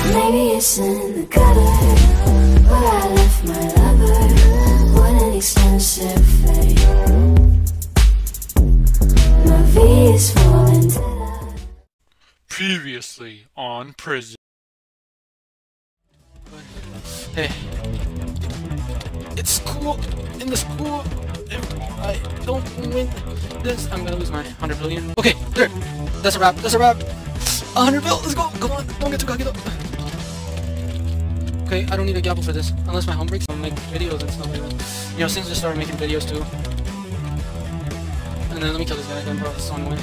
Maybe it's in the gutter where I left my lover. What an expensive fate. My V is falling down. Previously on Prison. Hey, it's cool in the school. If I don't win this, I'm gonna lose my 100 billion. Okay, there. That's a wrap. That's a wrap. 100 bill. Let's go. Come on. Don't get too cocky though. Okay, I don't need a gavel for this. Unless my home breaks, I'll make videos and stuff like that. You know, since I started making videos too. And then let me kill this guy. Then bro, this song win.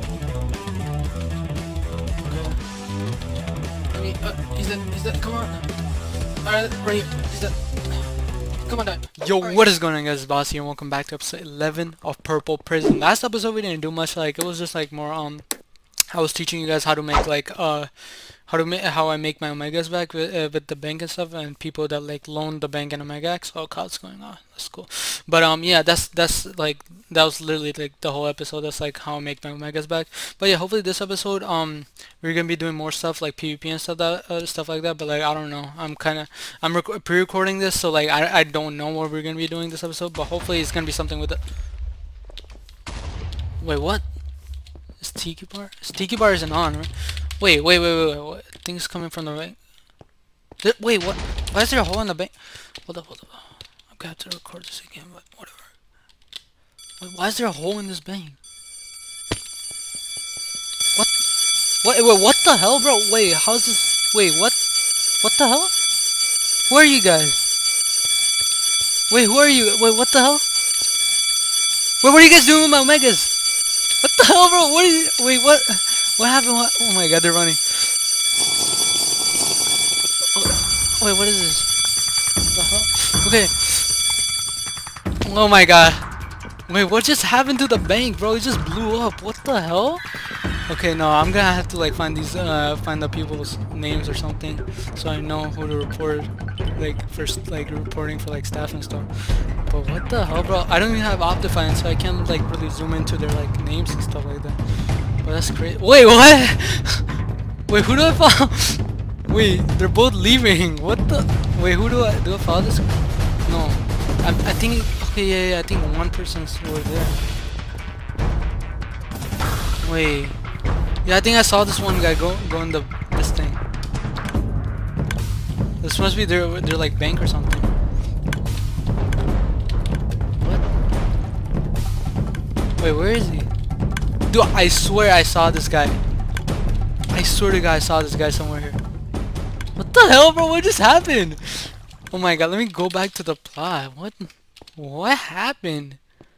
He's dead, come on. Alright, right here, he's dead. Come on, die. Yo, what is going on, guys? It's Boss here, and welcome back to episode 11 of Purple Prison. Last episode we didn't do much, like, it was just like more, I was teaching you guys how to make, like, how I make my Omegas back with the bank and stuff, and people that, like, loan the bank and Omega X. Oh, what's going on? That's cool. But, yeah, that's, like, that was literally, like, the whole episode. That's, like, how I make my Omegas back. But, yeah, hopefully this episode, we're gonna be doing more stuff, like, PvP and stuff like that, but, like, I don't know. I'm pre-recording this, so, like, I don't know what we're gonna be doing this episode, but hopefully it's gonna be something with it. Wait, what? Is Tiki Bar? Tiki Bar isn't on, right? Wait. What? Things coming from the right. Wait, what? Why is there a hole in the bank? Hold up. I'm gonna have to record this again, but whatever. Wait, why is there a hole in this bank? What? Wait, what the hell, bro? Wait, how's this? Wait, what? What the hell? Who are you guys? Wait, who are you? Wait, what the hell? Wait, what are you guys doing with my Omegas? What the hell, bro? What are you? Wait, what? What happened? What? Oh my god, they're running. Oh, wait, what is this? What the hell? Okay. Oh my god. Wait, what just happened to the bank, bro? It just blew up. What the hell? Okay, no, I'm gonna have to like find the people's names or something, so I know who to report, like first, like reporting for like staff and stuff. But what the hell, bro? I don't even have Optifine, so I can't like really zoom into their like names and stuff like that. But that's crazy. Wait, what? Wait, who do I follow? Wait, they're both leaving. What the? Wait, who do I follow this? No, I think. Okay, yeah, I think one person's over there. Wait. Yeah, I think I saw this one guy go in this thing. This must be their like bank or something. What? Wait, where is he? Dude, I swear I saw this guy. I swear to God I saw this guy somewhere here. What the hell, bro? What just happened? Oh my god, let me go back to the plot. What happened?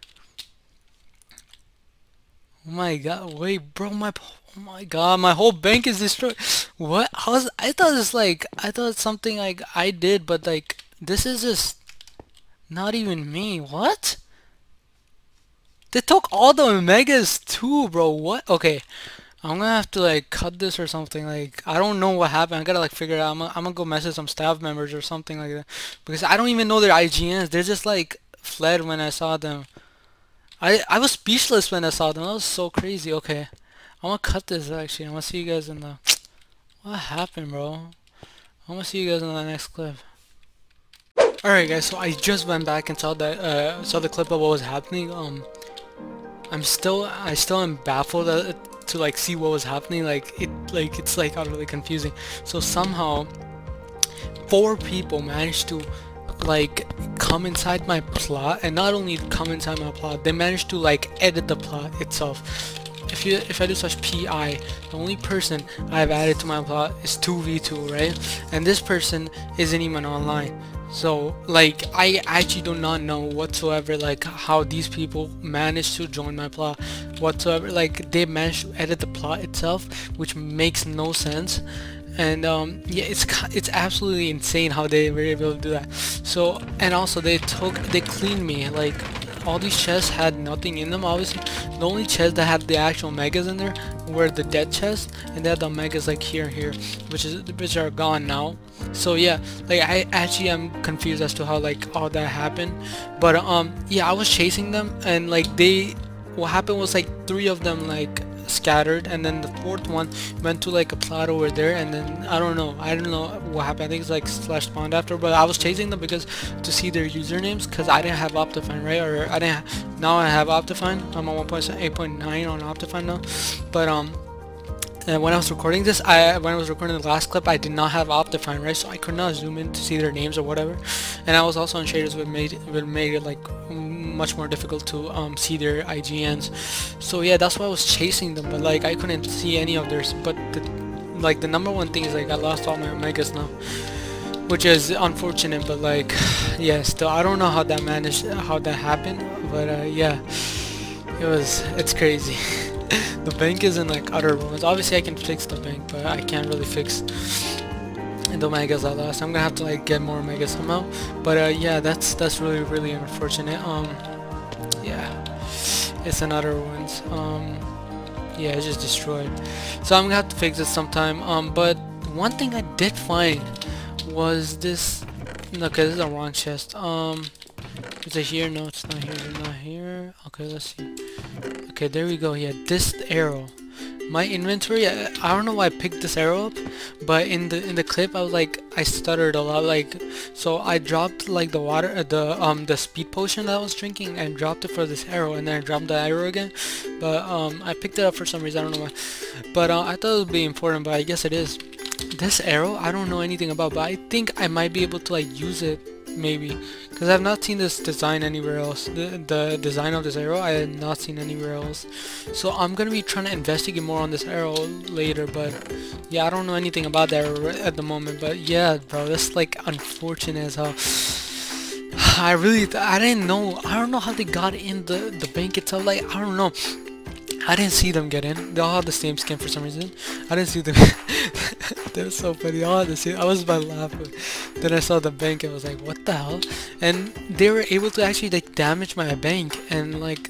Oh my god, wait, bro, oh my god, my whole bank is destroyed. What? I thought it's something like I did, but like this is just not even me. What? They took all the Omegas too, bro. What? Okay, I'm gonna have to like cut this or something. Like I don't know what happened. I gotta like figure it out. I'm gonna go message some staff members or something like that, because I don't even know their IGNs. They're just like fled when I saw them. I was speechless when I saw them. That was so crazy. Okay, I'm gonna cut this actually. I'm gonna see you guys in the... What happened, bro? I'm gonna see you guys in the next clip. Alright guys, so I just went back and saw the clip of what was happening. I still am baffled to like see what was happening. It's like utterly confusing. So somehow 4 people managed to like come inside my plot, and not only come inside my plot, they managed to like edit the plot itself. If I do such PI, the only person I've added to my plot is 2v2, right? And this person isn't even online. So like I actually do not know whatsoever like how these people managed to join my plot whatsoever. Like they managed to edit the plot itself, which makes no sense. And yeah, it's absolutely insane how they were able to do that. So, and also they cleaned me. Like all these chests had nothing in them. Obviously the only chests that had the actual Omegas in there were the dead chests, and they had the Omegas like here, which are gone now. So yeah, like I actually am confused as to how like all that happened. But yeah, I was chasing them, and like what happened was like 3 of them like scattered, and then the fourth one went to like a plot over there, and then I don't know what happened. I think it's like slash spawned after, but I was chasing them because to see their usernames, because I didn't have Optifine, right? Or I didn't now I have Optifine. I'm on 1.8.9 on Optifine now, but and when I was recording this, when I was recording the last clip, I did not have Optifine, right? So I could not zoom in to see their names or whatever. And I was also on shaders, which made it like much more difficult to see their IGNs. So yeah, that's why I was chasing them, but like I couldn't see any of theirs. But the number one thing is like I lost all my Omegas now, which is unfortunate. But like, yeah, still I don't know how that happened. But yeah, it's crazy. The bank is in like utter ruins. Obviously I can fix the bank, but I can't really fix the Omegas I lost. I'm gonna have to like get more Omegas somehow. But yeah, that's really unfortunate. Yeah, it's in utter ruins. Yeah, it's just destroyed. So I'm gonna have to fix it sometime. But one thing I did find was this. Okay, this is a wrong chest. Is it here? No, it's not here. It's not here. Okay, let's see. Okay, there we go. Yeah, this arrow. My inventory. I don't know why I picked this arrow up, but in the clip, I stuttered a lot. Like, so I dropped like the water, the speed potion that I was drinking, and dropped it for this arrow, and then I dropped the arrow again. But I picked it up for some reason. I don't know why. But I thought it would be important, but I guess it is. This arrow, I don't know anything about, but I think I might be able to like use it. Maybe, because I've not seen this design anywhere else. The design of this arrow I have not seen anywhere else. So I'm gonna be trying to investigate more on this arrow later. But yeah, I don't know anything about that arrow at the moment. But yeah, bro, that's like unfortunate as hell. I didn't know. I don't know how they got in the bank itself. Like, I don't know. I didn't see them get in. They all had the same skin for some reason. I didn't see them. They're so funny. They all had the same. I was about to laugh. Then I saw the bank and I was like, what the hell? And they were able to actually like damage my bank, and like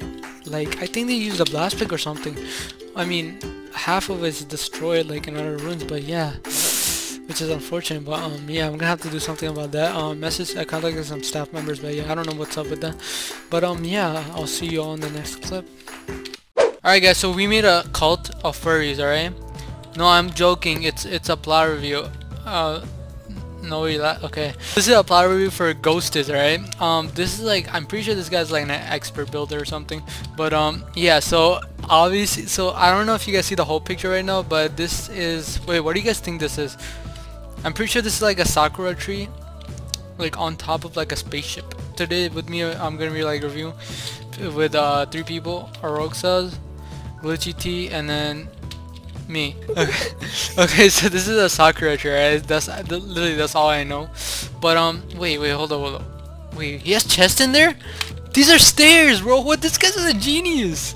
I think they used a blast pick or something. I mean, half of it's destroyed like in other ruins. But yeah, which is unfortunate. But yeah, I'm gonna have to do something about that. I contacted some staff members, but yeah, I don't know what's up with that. But yeah, I'll see you all in the next clip. Alright guys, so we made a cult of furries, alright? No, I'm joking, it's a plot review. No, okay. This is a plot review for Ghosted, alright? This is like, I'm pretty sure this guy's like an expert builder or something. But yeah, so obviously, so I don't know if you guys see the whole picture right now, but this is, wait, what do you guys think this is? I'm pretty sure this is like a sakura tree, like on top of like a spaceship. Today with me, I'm gonna be like reviewing with 3 people, Aroxas, Glitchy T, and then me. Okay. Okay, so this is a sakura tree, right? Literally that's all I know. But wait, hold up. Wait, he has chest in there? These are stairs, bro. What? This guy's a genius.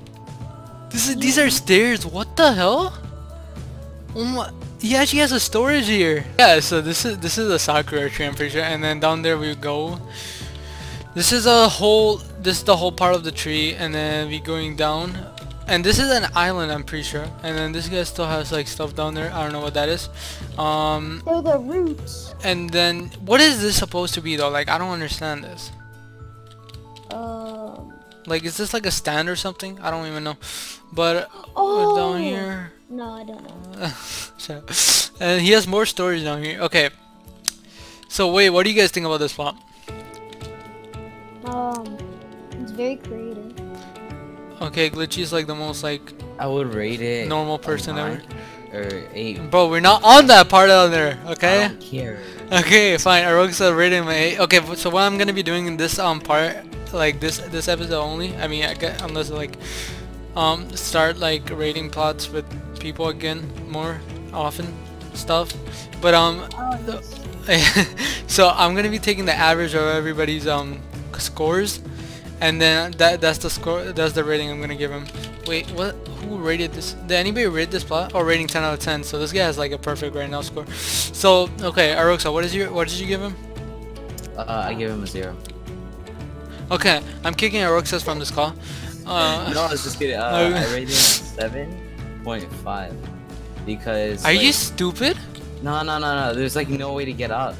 These are stairs. What the hell? Oh my! He actually has a storage here. Yeah. So this is a sakura tree, I'm pretty sure. And then down there we go. This is the whole part of the tree, and then we going down. And this is an island, I'm pretty sure. And then this guy still has like stuff down there. I don't know what that is. They're the roots. And then what is this supposed to be though? Like, I don't understand this. Like, is this like a stand or something? I don't even know. But down here. No, I don't know. And he has more storage down here. Okay. So wait, what do you guys think about this plot? It's very creative. Okay, Glitchy's like the most like I would rate it normal person ever. Or 8. Bro, we're not on that part down there, okay? I don't care. Okay, fine. Aroxa rated him 8. Okay, so what I'm gonna be doing in this part, like this episode only. I mean, unless like start like rating plots with people again more often stuff. But so I'm gonna be taking the average of everybody's scores. And then that's the score. That's the rating I'm gonna give him. Wait, what? Who rated this? Did anybody rate this plot? Oh, rating 10 out of 10. So this guy has like a perfect right now score. So okay, Aroxa, what did you give him? I give him a 0. Okay, I'm kicking Aroxas from this call. No, I was just kidding. I rated him 7.5 because. Are you stupid? No. There's like no way to get up.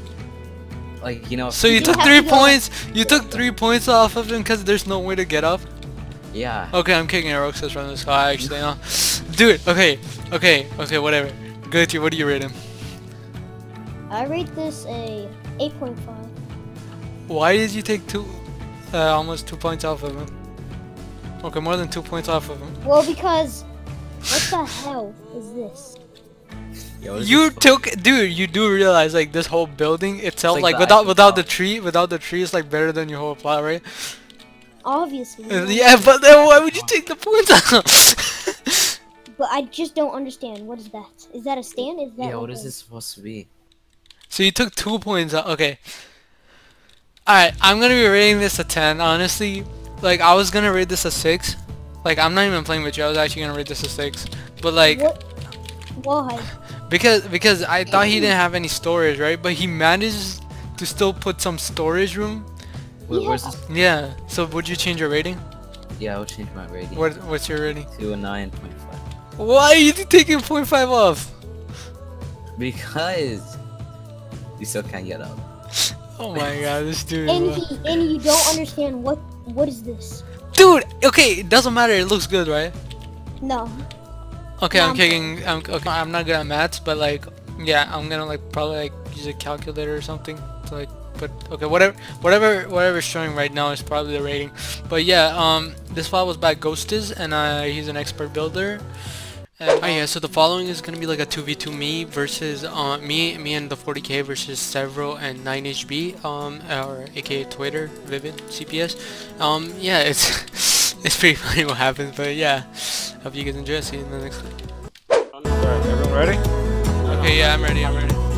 Like, you know. So you took 3 points. You took 3 points off of him because there's no way to get up. Yeah. Okay, I'm kicking Roxas from the sky actually, huh? Dude, okay, whatever. Glitchy, what do you rate him? I rate this a 8.5. Why did you take almost 2 points off of him? Okay, more than 2 points off of him. Well, because what the hell is this? Yo, what is You this took, dude. You do realize like this whole building itself, It's like, like the Eiffel without the Tower. tree, is like better than your whole plot, right? Obviously. Yeah, but then why would you take the points off? But I just don't understand. What is that? Is that a stand? Is that Yeah, like what is a- this supposed to be? So you took 2 points out. Okay. Alright, I'm gonna be rating this a 10. Honestly, like I was gonna rate this a 6. Like I'm not even playing with you. I was actually gonna rate this a 6. But like, What? Why? because I thought he didn't have any storage, right? But he managed to still put some storage room. Where's this? Yeah. So would you change your rating? Yeah, I'll change my rating What's your rating? to a 9.5. Why are you taking 0.5 off? Because you still can't get up. Oh my god, this dude. And you don't understand what is this? Dude, okay, it doesn't matter. It looks good, right? No. Okay, I'm Mom. kicking. I'm not good at maths, but like, yeah, I'm gonna like probably like use a calculator or something to like. But okay, whatever's showing right now is probably the rating. But yeah, this file was by Ghostis, and he's an expert builder. And, oh yeah, so the following is gonna be like a 2v2 me versus me and the 40k versus Several and 9HB, or aka Twitter, Vivid CPS. Yeah, it's it's pretty funny what happens, but yeah, hope you guys enjoy. See you in the next clip. Alright, everyone ready? Okay, yeah, I'm ready.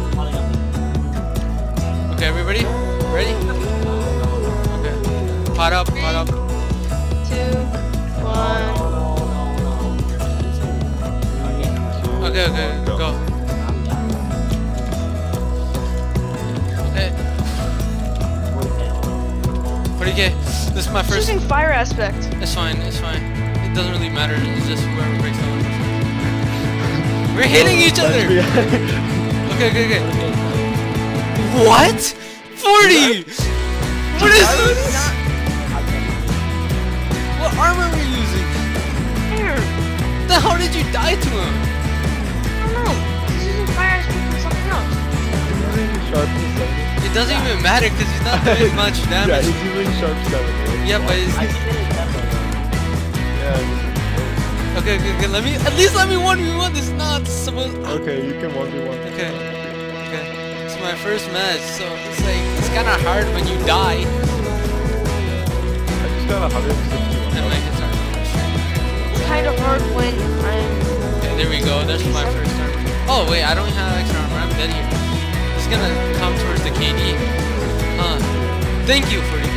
Okay, everybody, ready? Okay, pot up. 2, 1. Okay, go. Okay. 40k. This is my first. Choosing fire aspect. It's fine. It doesn't really matter. It's just whoever breaks the one first. We're hitting each other. Okay. What? 40. What is this? What armor are we using? Here. Then how did you die to him? I don't know. He's using fire aspect for something else. It doesn't even matter because he's not doing much Yeah, damage. he's using sharp 7. Yeah, but he's... Yeah. Okay. At least let me 1v1. This is not supposed... Okay, you can 1v1. Okay. It's my first match, so it's like, it's kind of hard when you die. I just got 161. And my hits aren't really strong. It's kind of hard when I'm... Okay, there we go. That's my first armor. Oh, wait, I don't have extra armor. I'm dead here. It's gonna come towards the KD. Huh. Thank you, 40k.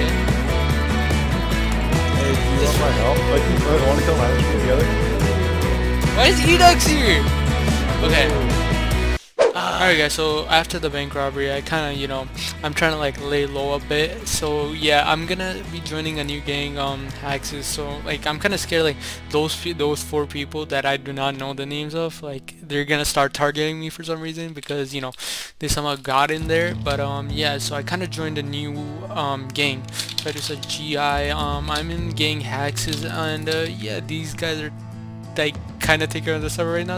Hey, do you want my help? Like, you want to kill Irish together? Why is Edox here? Okay. Alright guys, so after the bank robbery, I kind of, I'm trying to like lay low a bit. So yeah, I'm gonna be joining a new gang, Haxes. So like, I'm kind of scared like those 4 people that I do not know the names of, like they're gonna start targeting me for some reason because they somehow got in there. But yeah, so I kind of joined a new gang. So I just said GI. I'm in gang Haxes, and yeah, these guys are like kind of taking care of the server right now.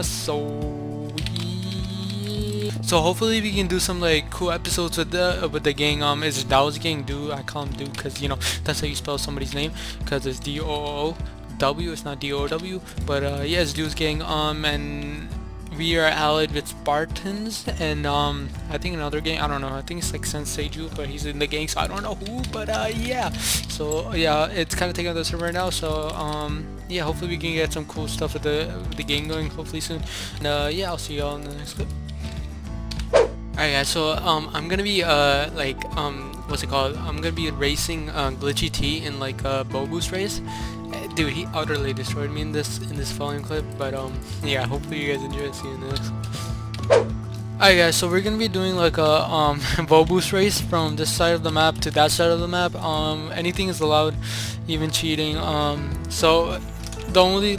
So hopefully we can do some like cool episodes with the gang. It's Dow's gang, Dude. I call him Dude because that's how you spell somebody's name, because it's D-O-O-W. It's not D-O-W. But yeah, it's Dude's gang. And we are allied with Spartans and I think another gang. I don't know. I think it's like Senseiju, but he's in the gang, so I don't know who. But yeah. So yeah, it's kind of taking on the server right now. So yeah, hopefully we can get some cool stuff with the gang going hopefully soon. And yeah, I'll see y'all in the next clip. Alright guys, so I'm gonna be like what's it called? I'm gonna be racing Glitchy T in like a bow boost race. Dude, he utterly destroyed me in this following clip. But yeah, hopefully you guys enjoy it. See you in the next. Alright guys, so we're gonna be doing like a bow boost race from this side of the map to that side of the map. Anything is allowed, even cheating. So the only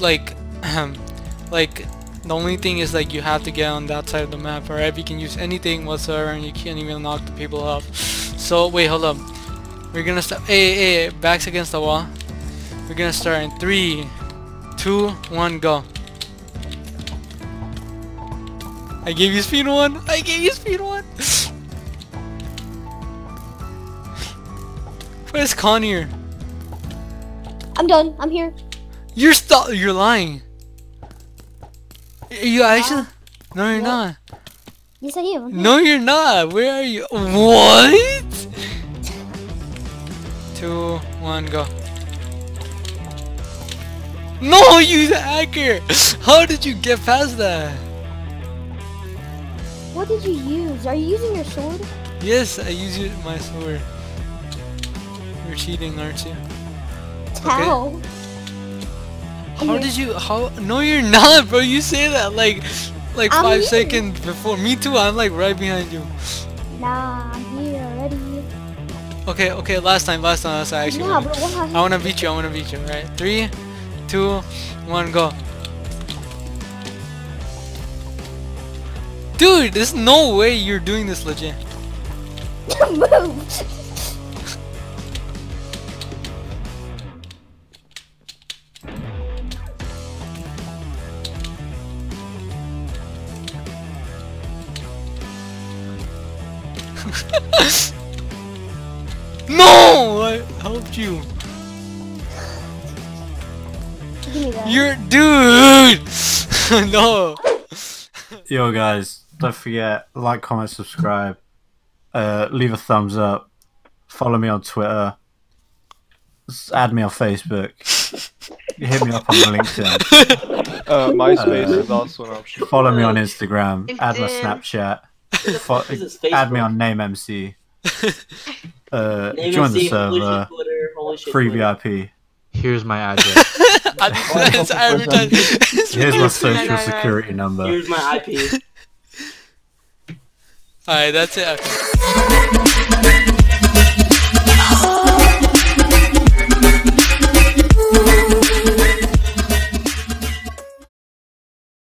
the only thing is like you have to get on that side of the map, alright? You can use anything whatsoever and you can't even knock the people off. So wait, hold up. We're gonna stop. Hey, backs against the wall. We're gonna start in 3, 2, 1, go. I gave you speed 1. I gave you speed 1. Where's Connie? I'm done. I'm here. You're lying. You actually? No, you're not. Yes, I am. I'm here. No, you're not. Where are you? What? 2, 1, go. No, you hacker! How did you get past that? What did you use? Are you using your sword? Yes, I use my sword. You're cheating, aren't you? How? How did you? How? No, you're not, bro. You say that like I'm 5 here. seconds before. Me too. I'm like right behind you. Nah, I'm here already. Okay. Last time. Actually, Nah, bro, what happened? I wanna beat you. Right? 3, 2, 1, go. Dude, there's no way you're doing this legit. Move! No! I helped you. Give me that. You're dude. No. Yo guys, don't forget, like, comment, subscribe, leave a thumbs up, follow me on Twitter, add me on Facebook, hit me up on LinkedIn, MySpace is also an option. follow me on Instagram, add my LinkedIn. Snapchat, This is Facebook. add me on NameMC, join the server, free VIP. Here's my address. It's advertised. Here's my social security number. Here's my IP. Alright, that's it.